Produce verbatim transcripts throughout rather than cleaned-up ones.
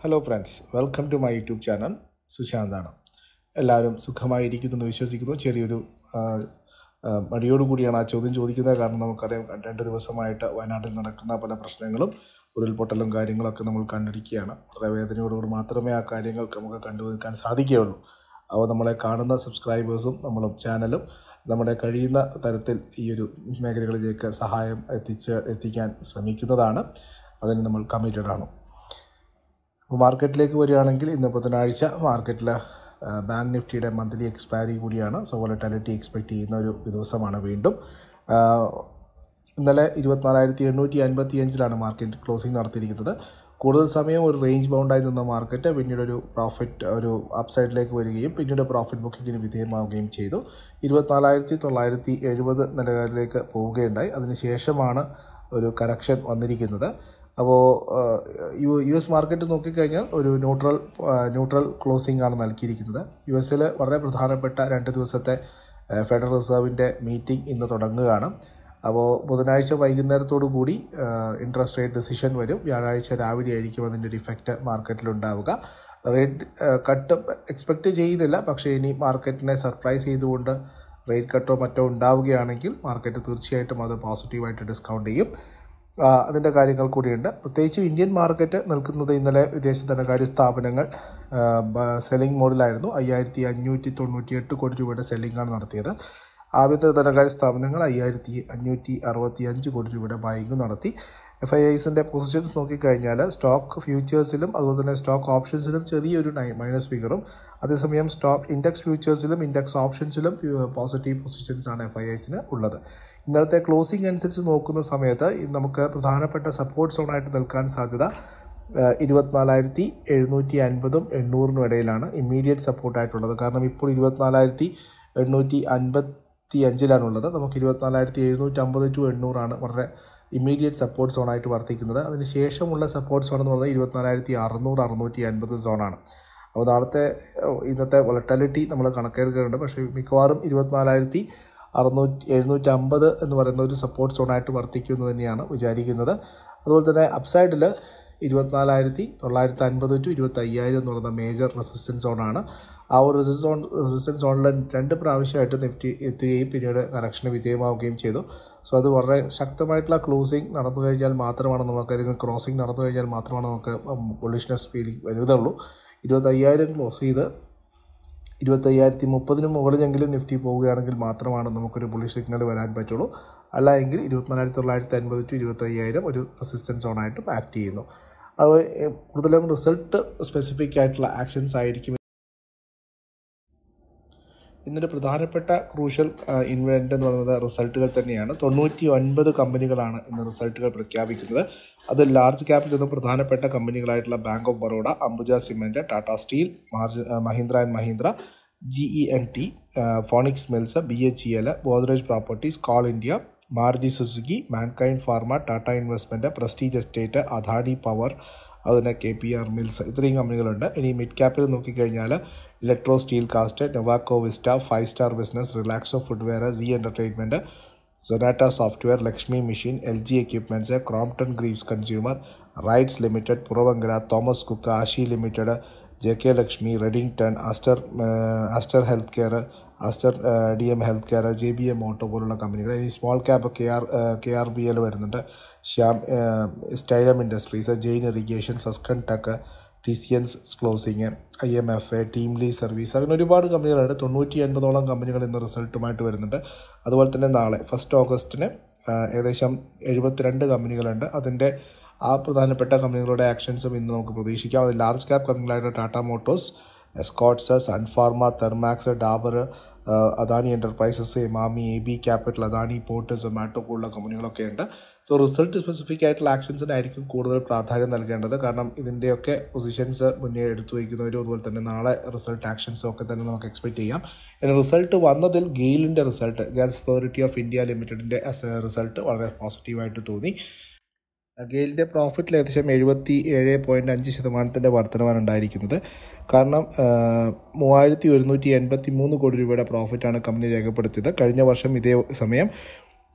Hello friends, welcome to my YouTube channel. സുശാന്താണ്. എല്ലാവരും സുഖമായിരിക്കുന്നെന്ന് വിശ്വസിക്കുന്നു. ചെറിയൊരു മടിയോടുകൂടിയാണ് ആ ചോദ്യം ചോദിക്കുന്നത്. കാരണം നമുക്കറിയാം, രണ്ട് ദിവസമായിട്ട് വയനാട്ടിൽ നടക്കുന്ന പല പ്രശ്നങ്ങളും ഉരുൾപൊട്ടലും കാര്യങ്ങളൊക്കെ നമ്മൾ കണ്ടിരിക്കുകയാണ്. വളരെ വേദനയോടുകൂടി മാത്രമേ ആ കാര്യങ്ങൾ നമുക്ക് കണ്ടുനിൽക്കാൻ സാധിക്കുകയുള്ളൂ. അപ്പോൾ നമ്മളെ കാണുന്ന സബ്സ്ക്രൈബേഴ്സും നമ്മളും ചാനലും നമ്മുടെ കഴിയുന്ന തരത്തിൽ ഈ ഒരു മേഖലകളിലേക്ക് സഹായം എത്തിച്ച് എത്തിക്കാൻ ശ്രമിക്കുന്നതാണ്. അതിന് നമ്മൾ കമ്മിറ്റഡ് ആണ്. അപ്പോൾ മാർക്കറ്റിലേക്ക് വരികയാണെങ്കിൽ ഇന്ന് ബുധനാഴ്ച മാർക്കറ്റിൽ ബാങ്ക് നിഫ്റ്റിയുടെ മന്ത്ലി എക്സ്പയറി കൂടിയാണ്. സോ വോളറ്റിലിറ്റി എക്സ്പെക്റ്റ് ചെയ്യുന്ന ഒരു ദിവസമാണ്. വീണ്ടും ഇന്നലെ ഇരുപത്തിനാലായിരത്തി എണ്ണൂറ്റി അൻപത്തി അഞ്ചിലാണ് മാർക്കറ്റ് ക്ലോസിംഗ് നടത്തിയിരിക്കുന്നത്. കൂടുതൽ സമയം ഒരു റേഞ്ച് ബൗണ്ടായി നിന്ന മാർക്കറ്റ് പിന്നീട് ഒരു പ്രോഫിറ്റ് ഒരു അപ്സൈഡിലേക്ക് വരികയും പിന്നീട് പ്രോഫിറ്റ് ബുക്കിങ്ങിന് വിധേയമാവുകയും ചെയ്തു. ഇരുപത്തിനാലായിരത്തി തൊള്ളായിരത്തി എഴുപത് നിലകളിലേക്ക് പോവുകയുണ്ടായി. അതിനുശേഷമാണ് ഒരു കറക്ഷൻ വന്നിരിക്കുന്നത്. അപ്പോൾ യു യു എസ് മാർക്കറ്റ് നോക്കിക്കഴിഞ്ഞാൽ ഒരു ന്യൂട്രൽ ന്യൂട്രൽ ക്ലോസിംഗ് ആണ് നൽകിയിരിക്കുന്നത്. യു എസിൽ വളരെ പ്രധാനപ്പെട്ട രണ്ട് ദിവസത്തെ ഫെഡറൽ റിസർവിൻ്റെ മീറ്റിംഗ് ഇന്ന് തുടങ്ങുകയാണ്. അപ്പോൾ ബുധനാഴ്ച വൈകുന്നേരത്തോടു കൂടി ഇൻട്രസ്റ്റ് റേറ്റ് ഡിസിഷൻ വരും. വ്യാഴാഴ്ച രാവിലെ ആയിരിക്കും അതിൻ്റെ ഒരു ഇഫക്റ്റ് മാർക്കറ്റിലുണ്ടാവുക. റേറ്റ് കട്ട് എക്സ്പെക്റ്റ് ചെയ്യുന്നില്ല, പക്ഷേ ഇനി മാർക്കറ്റിനെ സർപ്രൈസ് ചെയ്തുകൊണ്ട് റേറ്റ് കട്ടോ മറ്റോ ഉണ്ടാവുകയാണെങ്കിൽ മാർക്കറ്റ് തീർച്ചയായിട്ടും അത് പോസിറ്റീവായിട്ട് ഡിസ്കൗണ്ട് ചെയ്യും. അതിൻ്റെ കാര്യങ്ങൾ കൂടിയുണ്ട്. പ്രത്യേകിച്ച് ഇന്ത്യൻ മാർക്കറ്റ് നിൽക്കുന്നത് ഇന്നലെ വിദേശ ധനകാര്യ സ്ഥാപനങ്ങൾ സെല്ലിംഗ് മോഡിലായിരുന്നു. അയ്യായിരത്തി അഞ്ഞൂറ്റി തൊണ്ണൂറ്റി എട്ട് കോടി രൂപയുടെ സെല്ലിംഗാണ് നടത്തിയത്. ആഭ്യന്തര ധനകാര്യ സ്ഥാപനങ്ങൾ അയ്യായിരത്തി അഞ്ഞൂറ്റി അറുപത്തി അഞ്ച് കോടി രൂപയുടെ ബൈങ് നടത്തി. എഫ് ഐ ഐസിൻ്റെ പൊസിഷൻസ് നോക്കിക്കഴിഞ്ഞാൽ സ്റ്റോക്ക് ഫ്യൂച്ചേഴ്സിലും അതുപോലെ തന്നെ സ്റ്റോക്ക് ഓപ്ഷൻസിലും ചെറിയൊരു മൈനസ് ഫിഗറും, അതേസമയം സ്റ്റോക്ക് ഇൻഡെക്സ് ഫ്യൂച്ചേഴ്സിലും ഇൻഡെക്സ് ഓപ്ഷൻസിലും പോസിറ്റീവ് പൊസിഷൻസാണ് എഫ് ഐ ഐസിന് ഉള്ളത്. ഇന്നലത്തെ ക്ലോസിംഗ് അനുസരിച്ച് നോക്കുന്ന സമയത്ത് നമുക്ക് പ്രധാനപ്പെട്ട സപ്പോർട്ട് സോണായിട്ട് നിൽക്കാൻ സാധ്യത ഇരുപത്തിനാലായിരത്തി എഴുന്നൂറ്റി അൻപതും എണ്ണൂറിനും ഇടയിലാണ് ഇമ്മീഡിയറ്റ് സപ്പോർട്ടായിട്ടുള്ളത്. കാരണം ഇപ്പോൾ ഇരുപത്തിനാലായിരത്തി എണ്ണൂറ്റി അൻപത്തി അഞ്ചിലാണുള്ളത്. നമുക്ക് ഇരുപത്തിനാലായിരത്തി എഴുന്നൂറ്റി അമ്പത് ടു എണ്ണൂറാണ് വളരെ ഇമ്മീഡിയറ്റ് സപ്പോർട്ട് സോണായിട്ട് വർത്തിക്കുന്നത്. അതിന് ശേഷമുള്ള സപ്പോർട്ട് സോൺ എന്ന് പറയുന്നത് ഇരുപത്തിനാലായിരത്തി അറുന്നൂറ് അറുന്നൂറ്റി അൻപത് സോണാണ്. അപ്പോൾ നാളത്തെ ഇന്നത്തെ വോളറ്റിലിറ്റി നമ്മൾ കണക്കെടുക്കുന്നുണ്ട്. പക്ഷേ മിക്കവാറും ഇരുപത്തിനാലായിരത്തി അറുന്നൂറ്റി എഴുന്നൂറ്റി അമ്പത് എന്ന് പറയുന്ന ഒരു സപ്പോർട്ട് സോണായിട്ട് വർത്തിക്കുമെന്ന് തന്നെയാണ് വിചാരിക്കുന്നത്. അതുപോലെ തന്നെ അപ്സൈഡിൽ ഇരുപത്തിനാലായിരത്തി തൊള്ളായിരത്തി അൻപത് ടു ഇരുപത്തി അയ്യായിരം എന്ന് പറയുന്ന മേജർ റെസിസ്റ്റൻസ് സോണാണ്. ആ ഒരു റെസിസ്റ്റൻസ് സോൺ റെസിസ്റ്റൻസ് സോണിൽ രണ്ട് പ്രാവശ്യമായിട്ട് നിഫ്റ്റി എത്തുകയും പിന്നീട് കറക്ഷന് വിധേയമാവുകയും ചെയ്തു. സോ അത് വളരെ ശക്തമായിട്ടുള്ള ക്ലോസിംഗ് നടന്നു കഴിഞ്ഞാൽ മാത്രമാണ് നമുക്ക്, അല്ലെങ്കിൽ ക്രോസിംഗ് നടന്നു കഴിഞ്ഞാൽ മാത്രമാണ് നമുക്ക് ബുള്ളിഷ്നെസ് ഫീലിംഗ് വരുന്നുള്ളൂ. ഇരുപത്തയ്യായിരം ക്ലോസ് ചെയ്ത് ഇരുപത്തയ്യായിരത്തി മുപ്പതിന് മുകളിലെങ്കിലും നിഫ്റ്റി പോവുകയാണെങ്കിൽ മാത്രമാണ് നമുക്കൊരു ബുള്ളിഷ് സിഗ്നൽ വരാൻ പറ്റുള്ളൂ. അല്ല എങ്കിൽ ഇരുപത്തിനാലായിരത്തി തൊള്ളായിരത്തി അൻപത് ടു ഇരുപത്തയ്യായിരം ഒരു റെസിസ്റ്റൻസ് സോണായിട്ടും ആക്ട് ചെയ്യുന്നു. അത് കൂടുതലും റിസൾട്ട് സ്പെസിഫിക് ആയിട്ടുള്ള ആക്ഷൻസ് ആയിരിക്കും. ഇന്നൊരു പ്രധാനപ്പെട്ട ക്രൂഷ്യൽ ഇൻവെന്റ് എന്ന് പറയുന്നത് റിസൾട്ടുകൾ തന്നെയാണ്. തൊണ്ണൂറ്റി ഒൻപത് കമ്പനികളാണ് ഇന്ന് റിസൾട്ടുകൾ പ്രഖ്യാപിക്കുന്നത്. അത് ലാർജ് ക്യാപ്പിൽ നിന്നും പ്രധാനപ്പെട്ട കമ്പനികളായിട്ടുള്ള bank of Baroda, Ambuja cement, Tata steel, Mahindra and Mahindra, G E N T, Phoenix mills, B H E L, Godrej properties, coal India, Maruti Suzuki, Mankind pharma, Tata investment, prestige estate, Adani power, അതുതന്നെ കെ പി ആർ മിൽസ്, ഇത്രയും കമ്പനികളുണ്ട്. ഇനി മിഡ് ക്യാപ്പിൽ നോക്കിക്കഴിഞ്ഞാൽ electro steel cast, Nuvoco vista, five star business, Relaxo footwear, Zee entertainment, Sonata software, Lakshmi machine, L G equipments, Crompton grieves consumer, RITES limited, Puravankara, Thomas Cook, ആഷി limited, J K Lakshmi, Redington, Aster Aster health care, Aster D M health care, J B M auto പോലുള്ള കമ്പനികൾ. ഇനി small cap K R K R B L വരുന്നുണ്ട്, Shyam Stylam industries, Jain irrigation, Sasken tech, T C N S clothing, I M F A, TeamLease service, അങ്ങനെ ഒരുപാട് കമ്പനികളുണ്ട്. തൊണ്ണൂറ്റി അൻപതോളം കമ്പനികൾ ഇന്ന് റിസൾട്ടുമായിട്ട് വരുന്നുണ്ട്. അതുപോലെ തന്നെ നാളെ ഫസ്റ്റ് ഓഗസ്റ്റിന് ഏകദേശം എഴുപത്തിരണ്ട് കമ്പനികളുണ്ട്. അതിൻ്റെ ആ പ്രധാനപ്പെട്ട കമ്പനികളുടെ ആക്ഷൻസും ഇന്ന് നമുക്ക് പ്രതീക്ഷിക്കാം. അത് ലാർജ് ക്യാപ്പ് കമ്പനികളായിട്ട് Tata motors, escorts, Sun Pharma, Thermax, Dabur, Adani enterprises, Emami, A B capital, Adani port, Zomato പോലുള്ള കമ്പനികളൊക്കെ ഉണ്ട്. സോ റിസൾട്ട് സ്പെസിഫിക് ആയിട്ടുള്ള ആക്ഷൻസിനായിരിക്കും കൂടുതൽ പ്രാധാന്യം നൽകേണ്ടത്. കാരണം ഇതിൻ്റെയൊക്കെ പൊസിഷൻസ് മുന്നേ എടുത്തു വയ്ക്കുന്നവരും അതുപോലെ തന്നെ നാളെ റിസൾട്ട് ആക്ഷൻസും ഒക്കെ തന്നെ നമുക്ക് എക്സ്പെക്റ്റ് ചെയ്യാം. ഇനി റിസൾട്ട് വന്നതിൽ ഗെയിലിൻ്റെ result, gas authority of India ലിമിറ്റഡിൻ്റെ റിസൾട്ട് വളരെ പോസിറ്റീവായിട്ട് തോന്നി. ഗെയിലിൻ്റെ പ്രോഫിറ്റിൽ ഏകദേശം എഴുപത്തി ഏഴ് പോയിൻറ്റ് അഞ്ച് ശതമാനത്തിൻ്റെ വർധനമാണ് ഉണ്ടായിരിക്കുന്നത്. കാരണം മൂവായിരത്തി ഒരുന്നൂറ്റി എൺപത്തി മൂന്ന് കോടി രൂപയുടെ പ്രോഫിറ്റാണ് കമ്പനി രേഖപ്പെടുത്തിയത്. കഴിഞ്ഞ വർഷം ഇതേ സമയം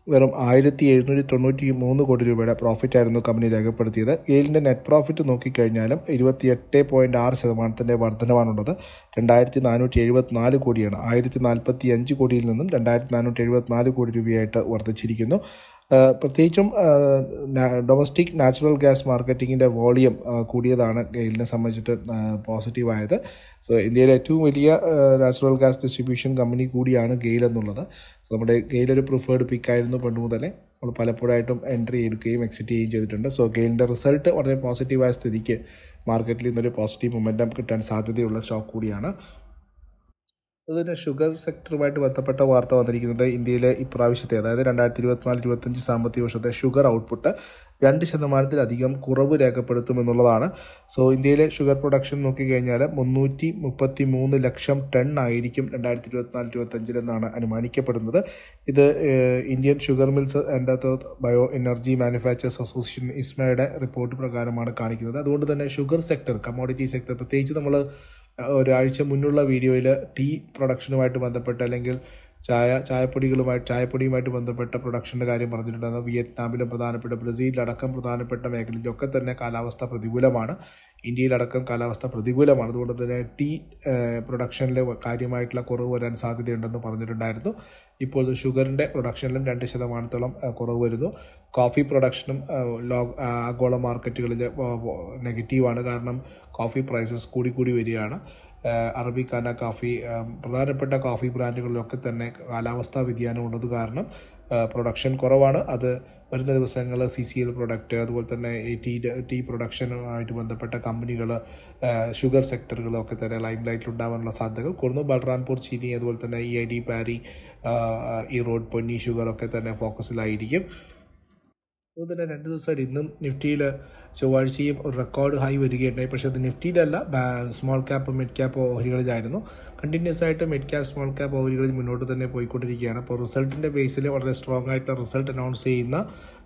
വെറും ആയിരത്തി എഴുന്നൂറ്റി തൊണ്ണൂറ്റി മൂന്ന് കോടി രൂപയുടെ പ്രോഫിറ്റായിരുന്നു കമ്പനി രേഖപ്പെടുത്തിയത്. ഗെയിലിൻ്റെ നെറ്റ് പ്രോഫിറ്റ് നോക്കിക്കഴിഞ്ഞാലും ഇരുപത്തിയെട്ട് പോയിൻറ്റ് ആറ് ശതമാനത്തിൻ്റെ വർധനവാണുള്ളത്. രണ്ടായിരത്തി നാനൂറ്റി എഴുപത്തിനാല് കോടിയാണ്. ആയിരത്തി നാൽപ്പത്തി അഞ്ച് കോടിയിൽ നിന്നും രണ്ടായിരത്തി നാനൂറ്റി എഴുപത്തിനാല് കോടി രൂപയായിട്ട് വർദ്ധിച്ചിരിക്കുന്നു. പ്രത്യേകിച്ചും ഡൊമസ്റ്റിക് നാച്ചുറൽ ഗ്യാസ് മാർക്കറ്റിങ്ങിൻ്റെ വോളിയം കൂടിയതാണ് ഗെയിലിനെ സംബന്ധിച്ചിട്ട് പോസിറ്റീവായത്. സോ ഇന്ത്യയിലെ ഏറ്റവും വലിയ നാച്ചുറൽ ഗ്യാസ് ഡിസ്ട്രിബ്യൂഷൻ കമ്പനി കൂടിയാണ് ഗെയിൽ എന്നുള്ളത്. സോ നമ്മുടെ ഗെയിൽ ഒരു പ്രിഫേർഡ് പിക്കായിരുന്നു പണ്ട് മുതലേ. നമ്മൾ പലപ്പോഴായിട്ടും എൻട്രി എടുക്കുകയും എക്സിറ്റ് ചെയ്യുകയും ചെയ്തിട്ടുണ്ട്. സോ ഗെയിലിൻ്റെ റിസൾട്ട് വളരെ പോസിറ്റീവായ സ്ഥിതിക്ക് മാർക്കറ്റിൽ നിന്നൊരു പോസിറ്റീവ് മൊമെൻറ്റം കിട്ടാൻ സാധ്യതയുള്ള സ്റ്റോക്ക് കൂടിയാണ്. അതുതന്നെ ഷുഗർ സെക്ടറുമായിട്ട് ബന്ധപ്പെട്ട വാർത്ത വന്നിരിക്കുന്നത് ഇന്ത്യയിലെ ഇപ്രാവശ്യത്തെ, അതായത് രണ്ടായിരത്തി ഇരുപത്തിനാല് ഇരുപത്തഞ്ച് സാമ്പത്തിക വർഷത്തെ ഷുഗർ ഔട്ട്പുട്ട് രണ്ട് ശതമാനത്തിലധികം കുറവ് രേഖപ്പെടുത്തുമെന്നുള്ളതാണ്. സോ ഇന്ത്യയിലെ ഷുഗർ പ്രൊഡക്ഷൻ നോക്കിക്കഴിഞ്ഞാൽ മുന്നൂറ്റി മുപ്പത്തി മൂന്ന് ലക്ഷം ടൺ ആയിരിക്കും രണ്ടായിരത്തി ഇരുപത്തിനാല് ഇരുപത്തഞ്ചിലെന്നാണ് അനുമാനിക്കപ്പെടുന്നത്. ഇത് Indian sugar mills and bio energy manufacturers association ഇസ്മയുടെ റിപ്പോർട്ട് പ്രകാരമാണ് കാണിക്കുന്നത്. അതുകൊണ്ട് തന്നെ ഷുഗർ സെക്ടർ, കമ്മോഡിറ്റി സെക്ടർ, പ്രത്യേകിച്ച് നമ്മൾ ഒരാഴ്ച മുന്നുള്ള വീഡിയോയിൽ ടീ പ്രൊഡക്ഷനുമായിട്ട് ബന്ധപ്പെട്ട് അല്ലെങ്കിൽ ചായ ചായപ്പൊടികളുമായി ചായപ്പൊടിയുമായിട്ട് ബന്ധപ്പെട്ട പ്രൊഡക്ഷൻ്റെ കാര്യം പറഞ്ഞിട്ടുണ്ടായിരുന്നു. വിയറ്റ്നാമിലും പ്രധാനപ്പെട്ട ബ്രസീലിലടക്കം പ്രധാനപ്പെട്ട മേഖലയിലൊക്കെ തന്നെ കാലാവസ്ഥ പ്രതികൂലമാണ്. ഇന്ത്യയിലടക്കം കാലാവസ്ഥ പ്രതികൂലമാണ്. അതുകൊണ്ട് തന്നെ ടീ പ്രൊഡക്ഷനിൽ കാര്യമായിട്ടുള്ള കുറവ് വരാൻ സാധ്യതയുണ്ടെന്ന് പറഞ്ഞിട്ടുണ്ടായിരുന്നു. ഇപ്പോൾ ഷുഗറിൻ്റെ പ്രൊഡക്ഷനിലും രണ്ട് ശതമാനത്തോളം കുറവ് വരുന്നു. കോഫി പ്രൊഡക്ഷനും ലോ ആഗോള മാർക്കറ്റുകളിൽ നെഗറ്റീവാണ്. കാരണം കോഫി പ്രൈസസ് കൂടി കൂടി വരികയാണ്. അറബിക്കാന കാഫി, പ്രധാനപ്പെട്ട കോഫി ബ്രാൻഡുകളിലൊക്കെ തന്നെ കാലാവസ്ഥാ വ്യതിയാനം ഉള്ളത് കാരണം പ്രൊഡക്ഷൻ കുറവാണ്. അത് വരുന്ന ദിവസങ്ങൾ സി സി എൽ പ്രൊഡക്റ്റ്, അതുപോലെ തന്നെ ഈ ടീ ടീ പ്രൊഡക്ഷനുമായിട്ട് ബന്ധപ്പെട്ട കമ്പനികൾ, ഷുഗർ സെക്ടറുകളൊക്കെ തന്നെ ലൈം ലൈറ്റിൽ ഉണ്ടാകാനുള്ള സാധ്യതകൾ കൂടുന്നു. ബൽറാംപൂർ ചീനി, അതുപോലെ തന്നെ E I D Parry, Erode Ponni ഷുഗറൊക്കെ തന്നെ ഫോക്കസിലായിരിക്കും. അതുപോലെ തന്നെ രണ്ട് ദിവസമായിട്ട് ഇന്നും നിഫ്റ്റിയിൽ ചൊവ്വാഴ്ചയും ഒരു റെക്കോർഡ് ഹൈ വരികയുണ്ടായി. പക്ഷേ അത് നിഫ്റ്റിയിലല്ല, സ്മോൾ ക്യാപ്പ് മിഡ് ക്യാപ്പ് ഓഹരികളിലായിരുന്നു. കണ്ടിന്യൂസ് ആയിട്ട് മിഡ് ക്യാപ്പ് സ്മോൾ ക്യാപ്പ് ഓഹരികളിൽ മുന്നോട്ട് തന്നെ പോയിക്കൊണ്ടിരിക്കുകയാണ്. അപ്പോൾ റിസൾട്ടിൻ്റെ ബേസിൽ വളരെ സ്ട്രോങ് ആയിട്ടുള്ള റിസൾട്ട് അനൗൺസ് ചെയ്യുന്ന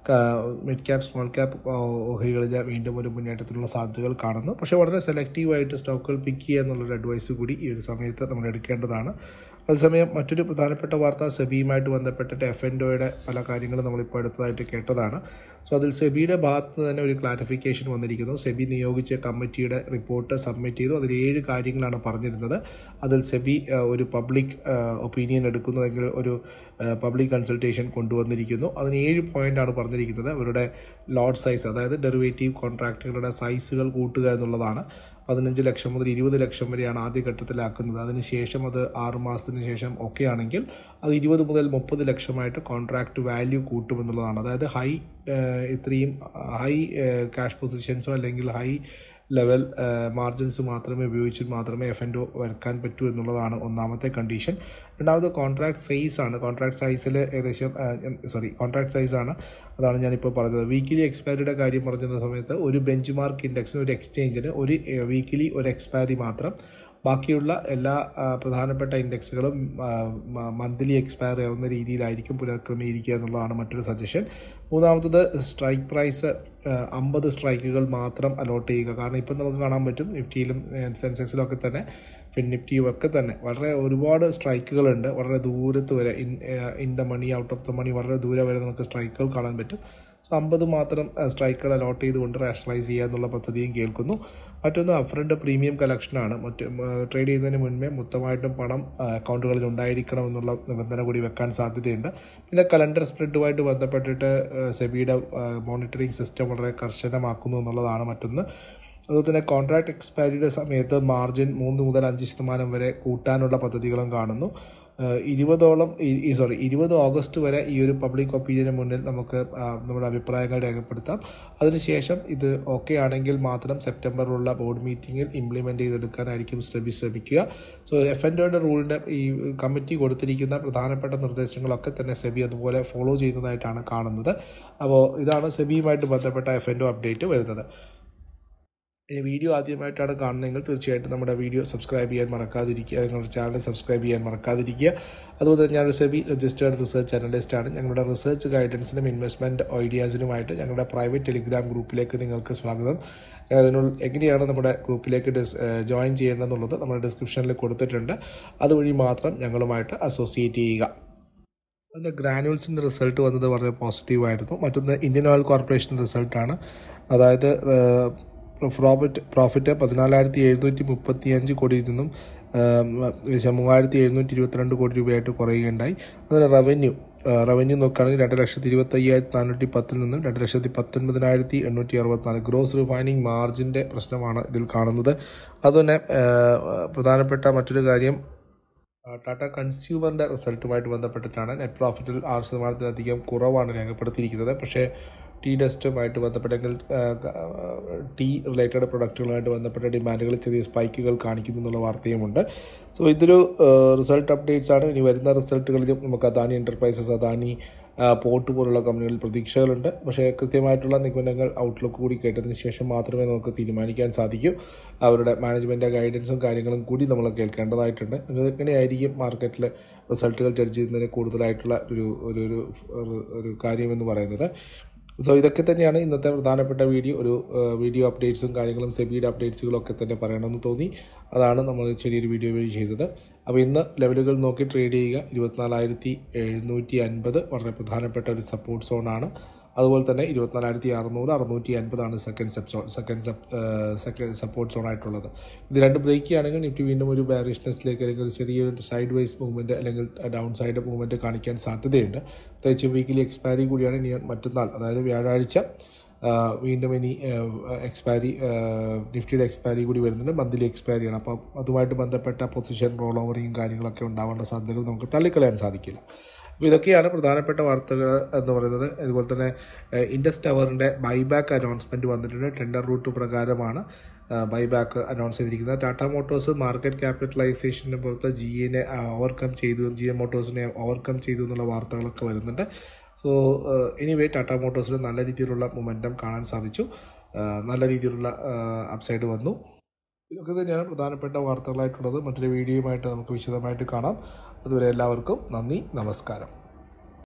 മിഡ് ക്യാപ്പ് സ്മോൾ ക്യാപ്പ് ഓഹരികളിൽ വീണ്ടും ഒരു മുന്നേറ്റത്തിനുള്ള സാധ്യതകൾ കാണുന്നു. പക്ഷേ വളരെ സെലക്റ്റീവായിട്ട് സ്റ്റോക്കുകൾ പിക്ക് ചെയ്യുക എന്നുള്ളൊരു അഡ്വൈസ് കൂടി ഈ ഒരു സമയത്ത് നമ്മൾ എടുക്കേണ്ടതാണ്. അതേസമയം മറ്റൊരു പ്രധാനപ്പെട്ട വാർത്ത സെബിയുമായിട്ട് ബന്ധപ്പെട്ടിട്ട് എഫ് എൻ ഡോയുടെ പല കാര്യങ്ങളും നമ്മളിപ്പോൾ അടുത്തതായിട്ട് കേട്ടതാണ്. സോ അതിൽ സെബിയുടെ ഭാഗത്ത് നിന്ന് തന്നെ ഒരു ക്ലാരിഫിക്കേഷൻ വന്നിരിക്കുന്നു. സെബി നിയോഗിച്ച കമ്മിറ്റിയുടെ റിപ്പോർട്ട് സബ്മിറ്റ് ചെയ്തു. അതിൽ ഏഴ് കാര്യങ്ങളാണ് പറഞ്ഞിരുന്നത്. അതിൽ സെബി ഒരു പബ്ലിക് ഒപ്പീനിയൻ എടുക്കുന്നതെങ്കിൽ ഒരു പബ്ലിക് കൺസൾട്ടേഷൻ കൊണ്ടുവന്നിരിക്കുന്നു. അതിന് ഏഴ് പോയിൻ്റാണ് പറഞ്ഞിരിക്കുന്നത്. അവരുടെ ലോട്ട് സൈസ്, അതായത് ഡെറിവേറ്റീവ് കോൺട്രാക്റ്റുകളുടെ സൈസുകൾ കൂട്ടുക എന്നുള്ളതാണ്. പതിനഞ്ച് ലക്ഷം മുതൽ ഇരുപത് ലക്ഷം വരെയാണ് ആദ്യഘട്ടത്തിലാക്കുന്നത്. അതിനുശേഷം അത് ആറ് മാസത്തിന് ശേഷം ഒക്കെ ആണെങ്കിൽ അത് ഇരുപത് മുതൽ മുപ്പത് ലക്ഷമായിട്ട് കോൺട്രാക്റ്റ് വാല്യൂ കൂട്ടുമെന്നുള്ളതാണ്. അതായത് ഹൈ ഇത്രയും ഹൈ ക്യാഷ് പൊസിഷൻസോ അല്ലെങ്കിൽ ഹൈ ലെവൽ മാർജിൻസ് മാത്രമേ ഉപയോഗിച്ച് മാത്രമേ എഫ് എൻഡ് ഒ വരക്കാൻ പറ്റൂ എന്നുള്ളതാണ് ഒന്നാമത്തെ കണ്ടീഷൻ. രണ്ടാമത് കോൺട്രാക്ട് സൈസാണ്. കോൺട്രാക്ട് സൈസിൽ ഏകദേശം സോറി കോൺട്രാക്ട് സൈസാണ് അതാണ് ഞാനിപ്പോൾ പറഞ്ഞത്. വീക്കിലി എക്സ്പയറിയുടെ കാര്യം പറഞ്ഞിരുന്ന സമയത്ത് ഒരു ബെഞ്ച് മാർക്ക് ഇൻഡെക്സിന്, ഒരു എക്സ്ചേഞ്ചിന് ഒരു വീക്കിലി ഒരു എക്സ്പയറി മാത്രം, ബാക്കിയുള്ള എല്ലാ പ്രധാനപ്പെട്ട ഇൻഡെക്സുകളും മന്ത്ലി എക്സ്പയർ ആവുന്ന രീതിയിലായിരിക്കും പുനഃക്രമീകരിക്കുക എന്നുള്ളതാണ് മറ്റൊരു സജഷൻ. മൂന്നാമത്തത് സ്ട്രൈക്ക് പ്രൈസ് അമ്പത് സ്ട്രൈക്കുകൾ മാത്രം അലോട്ട് ചെയ്യുക. കാരണം ഇപ്പം നമുക്ക് കാണാൻ പറ്റും നിഫ്റ്റിയിലും സെൻസെക്സിലും ഒക്കെ തന്നെ ഫിൻ നിഫ്റ്റിയും ഒക്കെ തന്നെ വളരെ ഒരുപാട് സ്ട്രൈക്കുകളുണ്ട്. വളരെ ദൂരത്ത് വരെ in in the money out of the money വളരെ ദൂരെ വരെ നമുക്ക് സ്ട്രൈക്കുകൾ കാണാൻ പറ്റും. സോ അമ്പത് മാത്രം സ്ട്രൈക്കുകൾ അലോട്ട് ചെയ്തുകൊണ്ട് റാഷണലൈസ് ചെയ്യുക എന്നുള്ള പദ്ധതിയും കേൾക്കുന്നു. മറ്റൊന്ന് അപ്രണ്ട് പ്രീമിയം കളക്ഷനാണ്. മറ്റ് ട്രേഡ് ചെയ്യുന്നതിന് മുൻപേ മൊത്തമായിട്ടും പണം അക്കൗണ്ടുകളിൽ ഉണ്ടായിരിക്കണം എന്നുള്ള നിബന്ധന കൂടി വെക്കാൻ സാധ്യതയുണ്ട്. പിന്നെ കലണ്ടർ സ്പ്രെഡുമായിട്ട് ബന്ധപ്പെട്ടിട്ട് സെബിയുടെ മോണിറ്ററിംഗ് സിസ്റ്റം വളരെ കർശനമാക്കുന്നു എന്നുള്ളതാണ് മറ്റൊന്ന്. അതുപോലെ തന്നെ കോൺട്രാക്ട് എക്സ്പയറിയുടെ സമയത്ത് മാർജിൻ മൂന്ന് മുതൽ അഞ്ച് ശതമാനം വരെ കൂട്ടാനുള്ള പദ്ധതികളും കാണുന്നു. ഇരുപതോളം ഈ സോറി ഇരുപത് ഓഗസ്റ്റ് വരെ ഈ ഒരു പബ്ലിക് ഒപ്പീനിയന് മുന്നിൽ നമുക്ക് നമ്മുടെ അഭിപ്രായങ്ങൾ രേഖപ്പെടുത്താം. അതിനുശേഷം ഇത് ഓക്കെ ആണെങ്കിൽ മാത്രം സെപ്റ്റംബറിലുള്ള ബോർഡ് മീറ്റിങ്ങിൽ ഇംപ്ലിമെൻറ്റ് ചെയ്തെടുക്കാനായിരിക്കും സെബി ശ്രമിക്കുക. സോ എഫ് എൻ ഡോയുടെ റൂളിൻ്റെ ഈ കമ്മിറ്റി കൊടുത്തിരിക്കുന്ന പ്രധാനപ്പെട്ട നിർദ്ദേശങ്ങളൊക്കെ തന്നെ സെബി അതുപോലെ ഫോളോ ചെയ്യുന്നതായിട്ടാണ് കാണുന്നത്. അപ്പോൾ ഇതാണ് സെബിയുമായിട്ട് ബന്ധപ്പെട്ട എഫ് എൻ ഡോ അപ്ഡേറ്റ് വരുന്നത്. ഈ വീഡിയോ ആദ്യമായിട്ടാണ് കാണുന്നതെങ്കിൽ തീർച്ചയായിട്ടും നമ്മുടെ വീഡിയോ സബ്സ്ക്രൈബ് ചെയ്യാൻ മറക്കാതിരിക്കുക. ഞങ്ങളുടെ ചാനൽ സബ്സ്ക്രൈബ് ചെയ്യാൻ മറക്കാതിരിക്കുക. അതുപോലെ തന്നെ ഞാനൊരു സെബി രജിസ്റ്റേർഡ് റിസർച്ച് അനലിസ്റ്റാണ്. ഞങ്ങളുടെ റിസർച്ച് ഗൈഡൻസിനും ഇൻവെസ്റ്റ്മെൻറ്റ് ഐഡിയാസിനുമായിട്ട് ഞങ്ങളുടെ പ്രൈവറ്റ് ടെലിഗ്രാം ഗ്രൂപ്പിലേക്ക് നിങ്ങൾക്ക് സ്വാഗതം. അതിനുള്ള എങ്ങനെയാണ് നമ്മുടെ ഗ്രൂപ്പിലേക്ക് ഡിസ് ജോയിൻ ചെയ്യേണ്ടതെന്നുള്ളത് നമ്മുടെ ഡിസ്ക്രിപ്ഷനിൽ കൊടുത്തിട്ടുണ്ട്. അതുവഴി മാത്രം ഞങ്ങളുമായിട്ട് അസോസിയേറ്റ് ചെയ്യുക. അതിൻ്റെ ഗ്രാനുവൽസിൻ്റെ റിസൾട്ട് വന്നത് വളരെ പോസിറ്റീവായിരുന്നു. മറ്റൊന്ന് ഇന്ത്യൻ ഓയിൽ കോർപ്പറേഷൻ്റെ റിസൾട്ടാണ്. അതായത് പ്രോഫിറ്റ് പ്രോഫിറ്റ് പതിനാലായിരത്തി എഴുന്നൂറ്റി മുപ്പത്തി അഞ്ച് കോടിയിൽ നിന്നും മൂവായിരത്തി എഴുന്നൂറ്റി ഇരുപത്തിരണ്ട് കോടി രൂപയായിട്ട് കുറയുകയുണ്ടായി. അതിന് റവന്യൂ റവന്യൂ നോക്കുകയാണെങ്കിൽ രണ്ട് ലക്ഷത്തി ഇരുപത്തി അയ്യായിരത്തി നാനൂറ്റി പത്തിൽ നിന്നും രണ്ട് ലക്ഷത്തി പത്തൊൻപതിനായിരത്തി എണ്ണൂറ്റി അറുപത്തിനാല് ഗ്രോസ് റിഫൈനിങ് മാർജിൻ്റെ പ്രശ്നമാണ് ഇതിൽ കാണുന്നത്. അതുതന്നെ പ്രധാനപ്പെട്ട മറ്റൊരു കാര്യം ടാറ്റ കൺസ്യൂമറിൻ്റെ റിസൾട്ടുമായിട്ട് ബന്ധപ്പെട്ടിട്ടാണ്. നെറ്റ് പ്രോഫിറ്റിൽ ആറ് ശതമാനത്തിലധികം കുറവാണ് രേഖപ്പെടുത്തിയിരിക്കുന്നത്. പക്ഷേ ടീ ഡസ്റ്റുമായിട്ട് ബന്ധപ്പെട്ടെങ്കിൽ ടീ റിലേറ്റഡ് പ്രൊഡക്റ്റുകളുമായിട്ട് ബന്ധപ്പെട്ട ഡിമാൻഡുകൾ ചെറിയ സ്പൈക്കുകൾ കാണിക്കുന്നു എന്നുള്ള വാർത്തയുമുണ്ട്. സോ ഇതൊരു റിസൾട്ട് അപ്ഡേറ്റ്സ് ആണ്. ഇനി വരുന്ന റിസൾട്ടുകളിലും നമുക്ക് അദാനി എൻ്റർപ്രൈസസ്, അദാനി പോർട്ട് പോലുള്ള കമ്പനികളിൽ പ്രതീക്ഷകളുണ്ട്. പക്ഷേ കൃത്യമായിട്ടുള്ള നിഗമനങ്ങൾ ഔട്ട്ലുക്ക് കൂടി കേട്ടതിന് ശേഷം മാത്രമേ നമുക്ക് തീരുമാനിക്കാൻ സാധിക്കൂ. അവരുടെ മാനേജ്മെൻറ്റ് ഗൈഡൻസും കാര്യങ്ങളും കൂടി നമ്മൾ കേൾക്കേണ്ടതായിട്ടുണ്ട്. എങ്ങനെയായിരിക്കും മാർക്കറ്റിൽ റിസൾട്ടുകൾ ജഡ്ജ് ചെയ്യുന്നതിന് കൂടുതലായിട്ടുള്ള ഒരു ഒരു ഒരു കാര്യമെന്ന് പറയുന്നത്. സോ ഇതൊക്കെ തന്നെയാണ് ഇന്നത്തെ പ്രധാനപ്പെട്ട വീഡിയോ. ഒരു വീഡിയോ അപ്ഡേറ്റ്സും കാര്യങ്ങളും സെബിയുടെ അപ്ഡേറ്റ്സുകളൊക്കെ തന്നെ പറയണമെന്ന് തോന്നി. അതാണ് നമ്മൾ ചെറിയൊരു വീഡിയോ വഴി ചെയ്തത്. അപ്പോൾ ഇന്ന് ലെവലുകൾ നോക്കി ട്രേഡ് ചെയ്യുക. ഇരുപത്തിനാലായിരത്തി എഴുന്നൂറ്റി അൻപത് വളരെ പ്രധാനപ്പെട്ട ഒരു സപ്പോർട്ട് സോണാണ്. അതുപോലെ തന്നെ ഇരുപത്തിനാലായിരത്തി അറുന്നൂറ് അറുന്നൂറ്റി അൻപതാണ് second sub zone second sub second support സോണായിട്ടുള്ളത്. ഇത് രണ്ട് ബ്രേക്ക് ചെയ്യുകയാണെങ്കിൽ നിഫ്റ്റി വീണ്ടും ഒരു ബാരിഷ്നെസ്സിലേക്ക് അല്ലെങ്കിൽ ചെറിയൊരു സൈഡ് വൈസ് മൂവ്മെൻറ്റ് അല്ലെങ്കിൽ ഡൗൺ സൈഡ് മൂവ്മെൻറ്റ് കാണിക്കാൻ സാധ്യതയുണ്ട്. പ്രത്യേകിച്ച് വീക്കിലി എക്സ്പയറി കൂടിയാണ് ഇനി മറ്റന്നാൾ, അതായത് വ്യാഴാഴ്ച വീണ്ടും ഇനി എക്സ്പയറി നിഫ്റ്റിയുടെ എക്സ്പയറി കൂടി വരുന്നുണ്ട്. മന്ത്ലി എക്സ്പയറിയാണ്. അപ്പം അതുമായിട്ട് ബന്ധപ്പെട്ട പൊസിഷൻ റോൾ ഓവറിങ് കാര്യങ്ങളൊക്കെ ഉണ്ടാവേണ്ട സാധ്യതകൾ നമുക്ക് തള്ളിക്കളയാൻ സാധിക്കില്ല. അപ്പോൾ ഇതൊക്കെയാണ് പ്രധാനപ്പെട്ട വാർത്തകൾ എന്ന് പറയുന്നത്. അതുപോലെ തന്നെ ഇൻഡസ് ടവറിൻ്റെ ബൈബാക്ക് അനൗൺസ്മെൻറ്റ് വന്നിട്ടുണ്ട്. ടെൻഡർ റൂട്ട് പ്രകാരമാണ് ബൈബാക്ക് അനൗൺസ് ചെയ്തിരിക്കുന്നത്. ടാറ്റ മോട്ടോഴ്സ് മാർക്കറ്റ് ക്യാപിറ്റലൈസേഷന് പുറത്ത് ജി എനെ ഓവർകം ചെയ്തു ജി എ മോട്ടോഴ്സിനെ ഓവർകം ചെയ്തു എന്നുള്ള വാർത്തകളൊക്കെ വരുന്നുണ്ട്. സോ എനിവേ ടാറ്റ മോട്ടോഴ്സിന് നല്ല രീതിയിലുള്ള മൊമെൻറ്റം കാണാൻ സാധിച്ചു. നല്ല രീതിയിലുള്ള അപ്സൈഡ് വന്നു. ഇതൊക്കെ തന്നെയാണ് പ്രധാനപ്പെട്ട വാർത്തകളായിട്ടുള്ളത്. മറ്റൊരു വീഡിയോയുമായിട്ട് നമുക്ക് വിശദമായിട്ട് കാണാം. അതുവരെ എല്ലാവർക്കും നന്ദി, നമസ്കാരം.